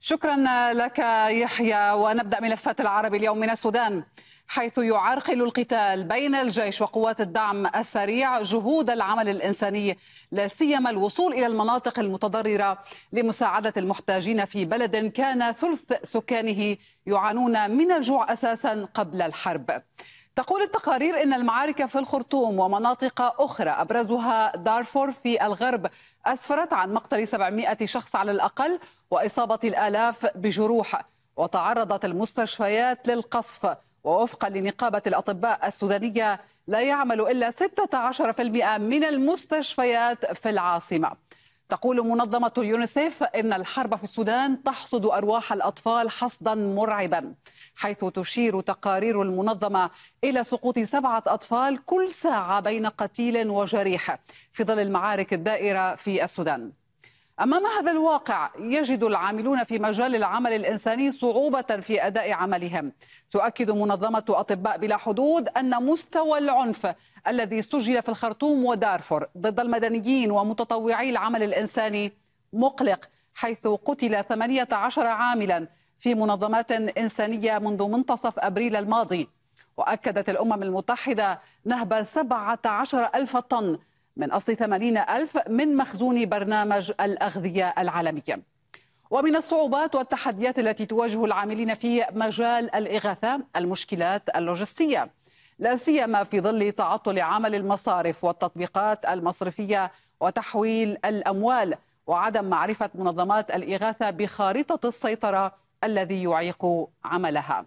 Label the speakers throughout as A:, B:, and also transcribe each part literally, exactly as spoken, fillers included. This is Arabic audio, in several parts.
A: شكرا لك يحيى. ونبدأ ملفات العرب اليوم من السودان، حيث يعرقل القتال بين الجيش وقوات الدعم السريع جهود العمل الإنساني، لا سيما الوصول إلى المناطق المتضررة لمساعدة المحتاجين في بلد كان ثلث سكانه يعانون من الجوع أساسا قبل الحرب. تقول التقارير إن المعارك في الخرطوم ومناطق أخرى أبرزها دارفور في الغرب أسفرت عن مقتل سبعمائة شخص على الأقل وإصابة الآلاف بجروح، وتعرضت المستشفيات للقصف. ووفقا لنقابة الأطباء السودانية لا يعمل إلا ستة عشر بالمئة من المستشفيات في العاصمة. تقول منظمة اليونيسيف إن الحرب في السودان تحصد أرواح الأطفال حصدا مرعبا، حيث تشير تقارير المنظمة إلى سقوط سبعة أطفال كل ساعة بين قتيل وجريح في ظل المعارك الدائرة في السودان. أمام هذا الواقع يجد العاملون في مجال العمل الإنساني صعوبة في أداء عملهم. تؤكد منظمة أطباء بلا حدود أن مستوى العنف الذي سجل في الخرطوم ودارفور ضد المدنيين ومتطوعي العمل الإنساني مقلق، حيث قتل ثمانية عشر عاملا في منظمات إنسانية منذ منتصف أبريل الماضي. وأكدت الأمم المتحدة نهب سبعة عشر ألف طن من أصل ثمانين ألف من مخزون برنامج الأغذية العالمية. ومن الصعوبات والتحديات التي تواجه العاملين في مجال الإغاثة المشكلات اللوجستية، لا سيما في ظل تعطل عمل المصارف والتطبيقات المصرفية وتحويل الأموال، وعدم معرفة منظمات الإغاثة بخارطة السيطرة الذي يعيق عملها.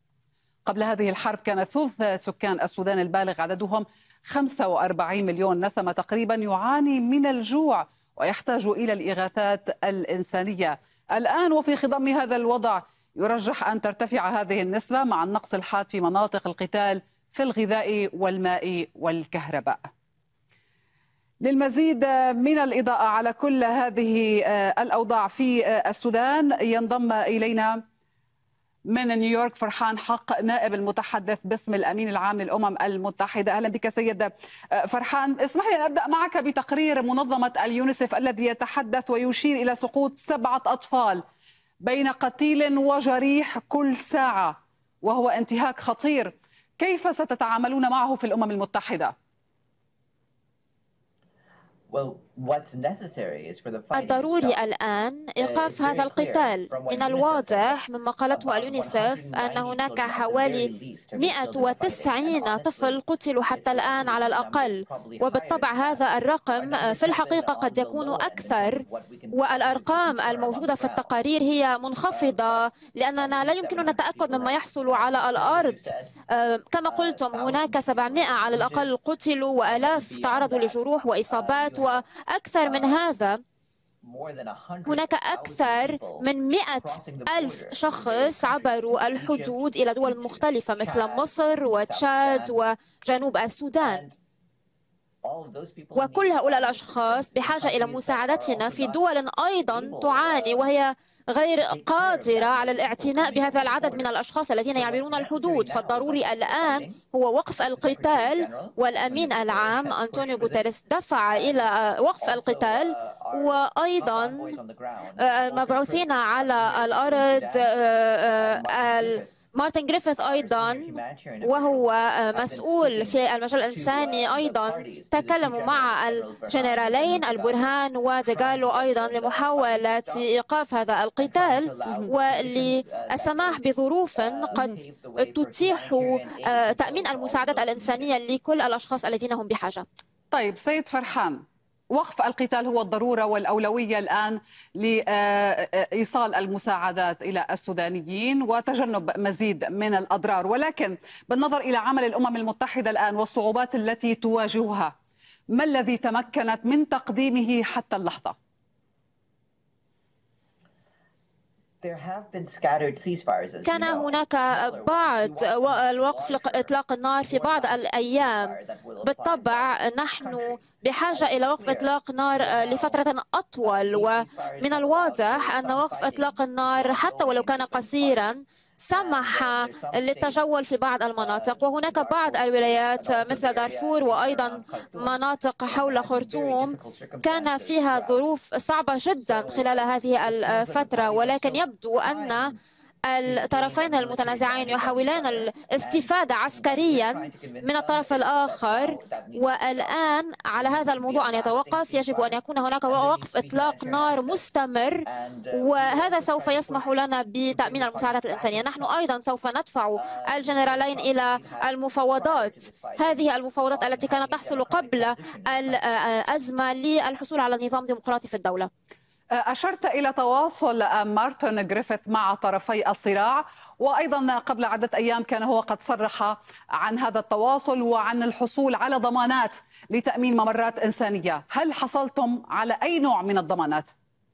A: قبل هذه الحرب كان ثلث سكان السودان البالغ عددهم خمسة وأربعين مليون نسمة تقريبا يعاني من الجوع ويحتاج إلى الإغاثات الإنسانية. الآن وفي خضم هذا الوضع يرجح أن ترتفع هذه النسبة مع النقص الحاد في مناطق القتال في الغذاء والماء والكهرباء. للمزيد من الإضاءة على كل هذه الأوضاع في السودان ينضم إلينا من نيويورك فرحان حق، نائب المتحدث باسم الأمين العام للأمم المتحدة. أهلا بك سيد فرحان. اسمح لي أن أبدأ معك بتقرير منظمة اليونيسف الذي يتحدث ويشير إلى سقوط سبعة أطفال بين قتيل وجريح كل ساعة، وهو انتهاك خطير. كيف ستتعاملون معه في الأمم المتحدة؟
B: الضروري الآن إيقاف هذا القتال. من الواضح مما قالته اليونيسف أن هناك حوالي مئة وتسعين طفل قتلوا حتى الآن على الأقل، وبالطبع هذا الرقم في الحقيقة قد يكون أكثر، والأرقام الموجودة في التقارير هي منخفضة لأننا لا يمكننا التأكد مما يحصل على الأرض. كما قلتم هناك سبعمائة على الأقل قتلوا وآلاف تعرضوا لجروح وإصابات، وأكثر من هذا هناك أكثر من مئة ألف شخص عبروا الحدود إلى دول مختلفة مثل مصر وتشاد وجنوب السودان، وكل هؤلاء الأشخاص بحاجة إلى مساعدتنا في دول أيضا تعاني وهي غير قادرة على الاعتناء بهذا العدد من الأشخاص الذين يعبرون الحدود. فالضروري الآن هو وقف القتال، والأمين العام أنطونيو غوتيريس دفع إلى وقف القتال، وأيضا المبعوثين على الأرض مارتن جريفيث أيضا وهو مسؤول في المجال الإنساني أيضا تكلموا مع الجنرالين البرهان وديغالو أيضا لمحاولة إيقاف هذا القتال وللسماح بظروف قد تتيح تأمين المساعدات الإنسانية لكل الأشخاص الذين هم بحاجة.
A: طيب سيد فرحان، وقف القتال هو الضرورة والأولوية الآن لإيصال المساعدات إلى السودانيين وتجنب مزيد من الأضرار، ولكن بالنظر إلى عمل الأمم المتحدة الآن والصعوبات التي تواجهها، ما الذي تمكنت من تقديمه حتى اللحظة؟
B: كان هناك بعض الوقف لإطلاق النار في بعض الأيام. بالطبع نحن بحاجة إلى وقف إطلاق نار لفترة أطول، ومن الواضح أن وقف إطلاق النار حتى ولو كان قصيرا سمح للتجول في بعض المناطق، وهناك بعض الولايات مثل دارفور وأيضا مناطق حول خرطوم كان فيها ظروف صعبة جدا خلال هذه الفترة، ولكن يبدو أن الطرفين المتنازعين يحاولان الاستفادة عسكريا من الطرف الآخر، والآن على هذا الموضوع أن يتوقف يجب أن يكون هناك وقف إطلاق نار مستمر، وهذا سوف يسمح لنا بتأمين المساعدات الإنسانية. نحن أيضا سوف ندفع الجنرالين إلى المفاوضات، هذه المفاوضات التي كانت تحصل قبل الأزمة للحصول على نظام ديمقراطي في الدولة.
A: أشرت إلى تواصل مارتن غريفيث مع طرفي الصراع، وأيضا قبل عدة أيام كان هو قد صرح عن هذا التواصل وعن الحصول على ضمانات لتأمين ممرات إنسانية. هل حصلتم على أي نوع من الضمانات؟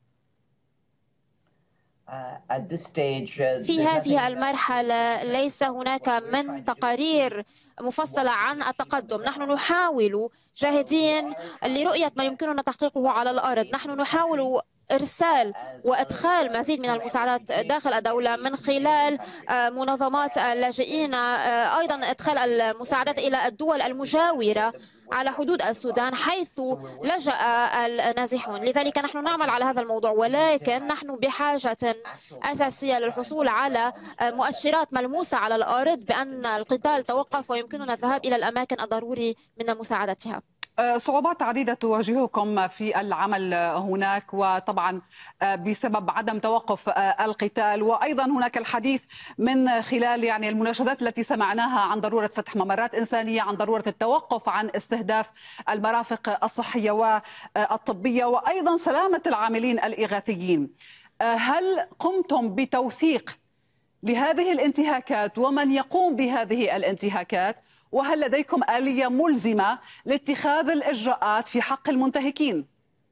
B: في هذه المرحلة ليس هناك من تقارير مفصلة عن التقدم. نحن نحاول جاهدين لرؤية ما يمكننا تحقيقه على الأرض. نحن نحاول إرسال وإدخال مزيد من المساعدات داخل الدولة من خلال منظمات اللاجئين، أيضا إدخال المساعدات إلى الدول المجاورة على حدود السودان حيث لجأ النازحون. لذلك نحن نعمل على هذا الموضوع، ولكن نحن بحاجة أساسية للحصول على مؤشرات ملموسة على الأرض بأن القتال توقف ويمكننا الذهاب إلى الأماكن الضروري من مساعدتها.
A: صعوبات عديدة تواجهكم في العمل هناك، وطبعا بسبب عدم توقف القتال، وأيضا هناك الحديث من خلال يعني المناشدات التي سمعناها عن ضرورة فتح ممرات إنسانية، عن ضرورة التوقف عن استهداف المرافق الصحية والطبية، وأيضا سلامة العاملين الإغاثيين. هل قمتم بتوثيق لهذه الانتهاكات ومن يقوم بهذه الانتهاكات؟ وهل لديكم آلية ملزمة لاتخاذ الإجراءات في حق المنتهكين؟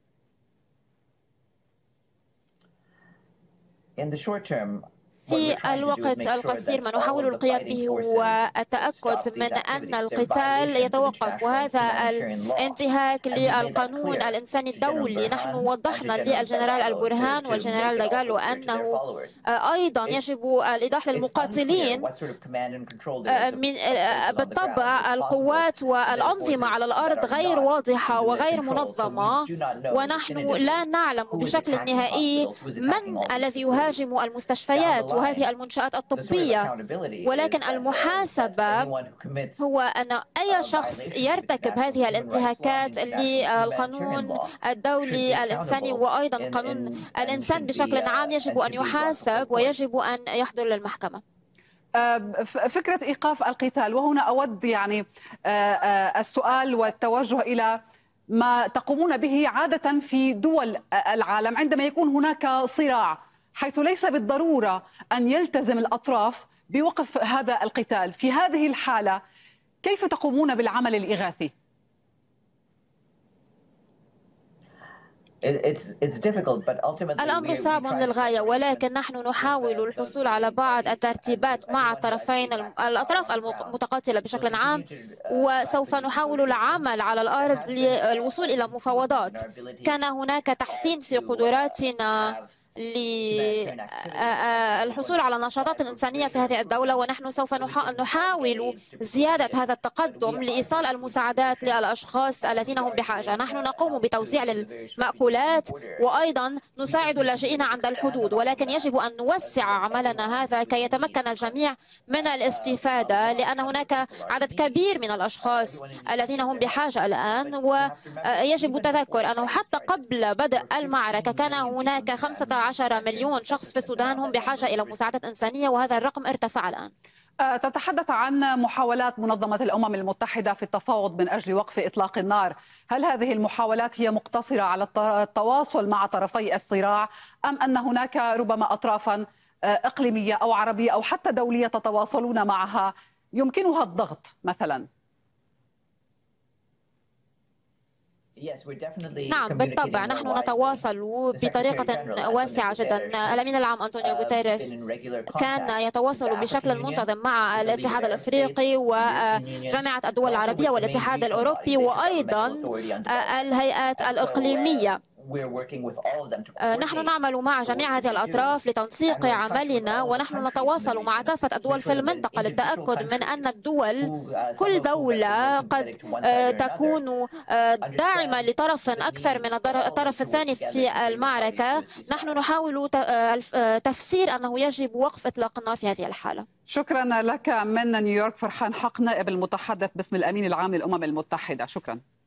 B: في الوقت القصير ما نحاول القيام به هو التأكد من أن القتال يتوقف، وهذا الانتهاك للقانون الإنساني الدولي. نحن وضحنا للجنرال البرهان والجنرال داغالو أنه أيضا يجب الإيضاح للمقاتلين من بالطبع القوات والأنظمة على الأرض غير واضحة وغير منظمة، ونحن لا نعلم بشكل نهائي من الذي يهاجم المستشفيات وهذه المنشآت الطبية، ولكن المحاسبة هو أن أي شخص يرتكب هذه الانتهاكات للقانون الدولي الإنساني وأيضا قانون الإنسان بشكل عام يجب أن يحاسب ويجب أن يحضر للمحكمة.
A: فكرة إيقاف القتال، وهنا أود يعني السؤال والتوجه إلى ما تقومون به عادة في دول العالم عندما يكون هناك صراع، حيث ليس بالضرورة أن يلتزم الأطراف بوقف هذا القتال. في هذه الحالة كيف تقومون بالعمل الإغاثي؟
B: الأمر صعب للغاية، ولكن نحن نحاول الحصول على بعض الترتيبات مع الطرفين الأطراف المتقاتلة بشكل عام، وسوف نحاول العمل على الأرض للوصول إلى مفاوضات. كان هناك تحسين في قدراتنا للحصول على النشاطات الإنسانية في هذه الدولة، ونحن سوف نحاول زيادة هذا التقدم لإيصال المساعدات للأشخاص الذين هم بحاجة. نحن نقوم بتوزيع المأكولات وأيضا نساعد اللاجئين عند الحدود، ولكن يجب أن نوسع عملنا هذا كي يتمكن الجميع من الاستفادة، لأن هناك عدد كبير من الأشخاص الذين هم بحاجة الآن. ويجب التذكر أنه حتى قبل بدء المعركة كان هناك خمسة عشر مليون شخص في السودان هم بحاجة إلى مساعدة إنسانية، وهذا الرقم ارتفع الآن.
A: تتحدث عن محاولات منظمة الأمم المتحدة في التفاوض من أجل وقف إطلاق النار. هل هذه المحاولات هي مقتصرة على التواصل مع طرفي الصراع، أم أن هناك ربما أطرافا إقليمية أو عربية أو حتى دولية تتواصلون معها يمكنها الضغط مثلا؟
B: نعم بالطبع، نحن نتواصل بطريقة واسعة جدا. الأمين العام أنطونيو غوتيريس كان يتواصل بشكل منتظم مع الاتحاد الأفريقي وجامعة الدول العربية والاتحاد الأوروبي وأيضا الهيئات الإقليمية. نحن نعمل مع جميع هذه الأطراف لتنسيق عملنا، ونحن نتواصل مع كافة الدول في المنطقة للتأكد من أن الدول كل دولة قد تكون داعمة لطرف أكثر من الطرف الثاني في المعركة. نحن نحاول تفسير أنه يجب وقف إطلاق النار في هذه الحالة.
A: شكرا لك من نيويورك فرحان حق، نائب المتحدث باسم الأمين العام للأمم المتحدة. شكرا.